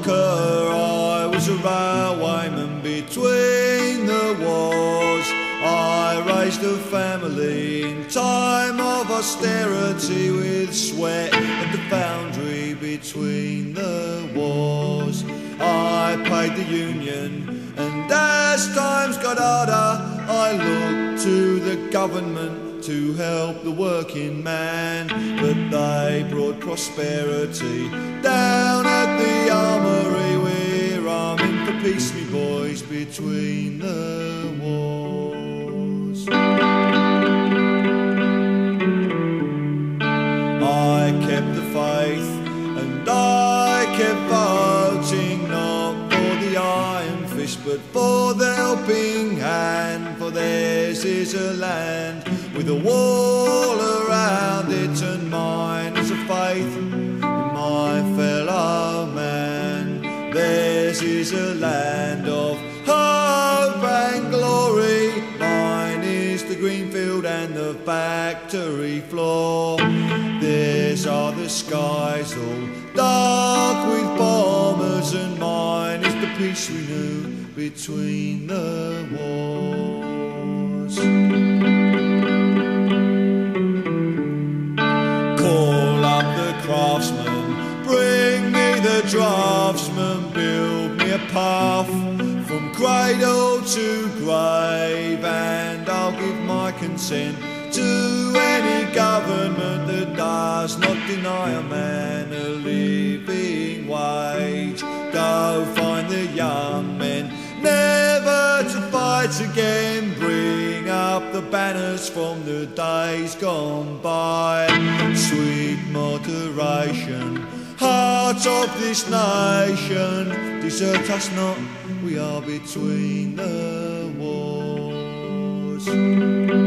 worker, I was a railwayman between the wars. I raised a family in time of austerity with sweat at the foundry between the wars. I paid the union, and as times got harder, I looked to the government to help the working man. But they brought prosperity down at the armoury. We're arming for peace, me boys, between the wars. I kept the faith and I kept voting, not for the iron fist but for the helping hand. For theirs is a land with a wall around it, and mine is a faith in my fellow man. Theirs is a land of hope and glory, mine is the green field and the factory floor. Theirs are the skies all dark with bombers, and mine is the peace we knew between the wars. Call up the craftsman, bring me the draftsman, build me a path from cradle to grave, and I'll give my consent to any government that does not deny a man a living wage. Go find the young men, never to fight again, bring up the banners from the days gone by. Sweet moderation, heart of this nation, desert us not, we are between the wars.